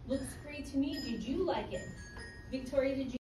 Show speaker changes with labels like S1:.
S1: Looks great to me. Did you like it? Victoria, did you?